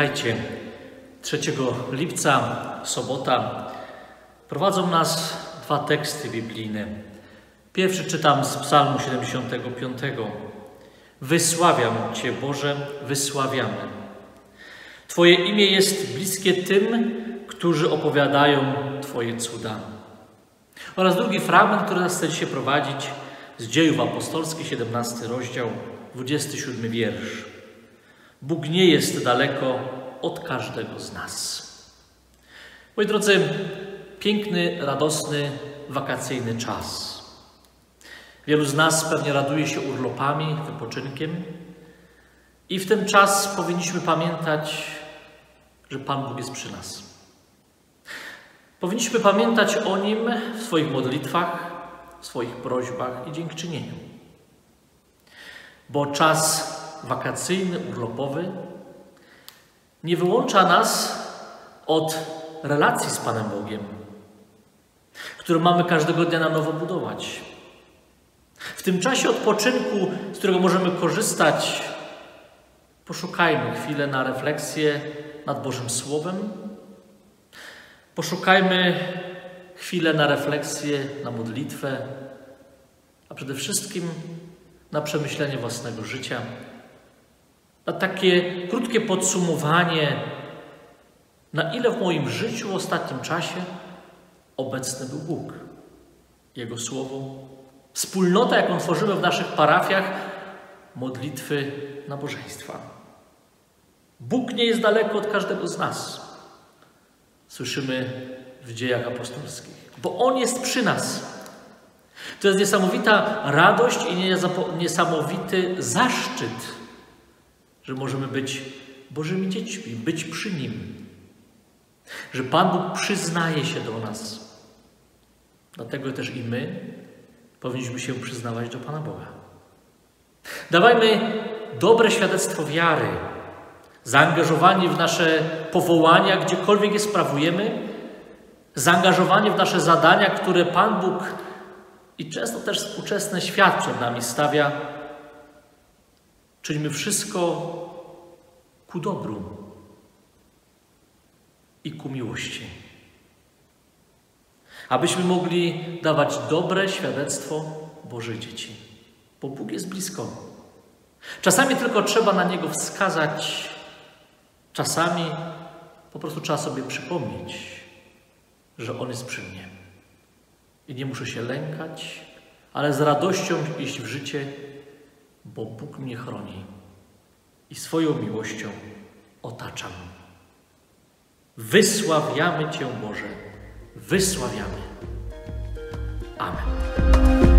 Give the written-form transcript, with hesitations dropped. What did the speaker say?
witajcie. 3 lipca, sobota, prowadzą nas dwa teksty biblijne. Pierwszy czytam z Psalmu 75. Wysławiam Cię, Boże, wysławiamy. Twoje imię jest bliskie tym, którzy opowiadają Twoje cuda. Oraz drugi fragment, który nas chce dzisiaj prowadzić, z Dziejów Apostolskich, 17 rozdział, 27 wiersz. Bóg nie jest daleko od każdego z nas. Moi drodzy, piękny, radosny, wakacyjny czas. Wielu z nas pewnie raduje się urlopami, wypoczynkiem. I w ten czas powinniśmy pamiętać, że Pan Bóg jest przy nas. Powinniśmy pamiętać o Nim w swoich modlitwach, w swoich prośbach i dziękczynieniu. Bo czas wakacyjny, urlopowy nie wyłącza nas od relacji z Panem Bogiem, którą mamy każdego dnia na nowo budować. W tym czasie odpoczynku, z którego możemy korzystać, poszukajmy chwilę na refleksję nad Bożym Słowem. Poszukajmy chwilę na refleksję, na modlitwę, a przede wszystkim na przemyślenie własnego życia, na takie krótkie podsumowanie, na ile w moim życiu w ostatnim czasie obecny był Bóg, Jego Słowo, wspólnota, jaką tworzymy w naszych parafiach, modlitwy, nabożeństwa. Bóg nie jest daleko od każdego z nas. Słyszymy w Dziejach Apostolskich, bo On jest przy nas. To jest niesamowita radość i niesamowity zaszczyt, że możemy być Bożymi dziećmi, być przy Nim. Że Pan Bóg przyznaje się do nas. Dlatego też i my powinniśmy się przyznawać do Pana Boga. Dawajmy dobre świadectwo wiary, zaangażowani w nasze powołania, gdziekolwiek je sprawujemy, zaangażowani w nasze zadania, które Pan Bóg i często też współczesny świat przed nami stawia. Czyńmy wszystko ku dobru i ku miłości. Abyśmy mogli dawać dobre świadectwo Bożych dzieci. Bo Bóg jest blisko. Czasami tylko trzeba na Niego wskazać. Czasami po prostu trzeba sobie przypomnieć, że On jest przy mnie. I nie muszę się lękać, ale z radością iść w życie, bo Bóg mnie chroni i swoją miłością otacza mnie. Wysławiamy Cię, Boże. Wysławiamy. Amen.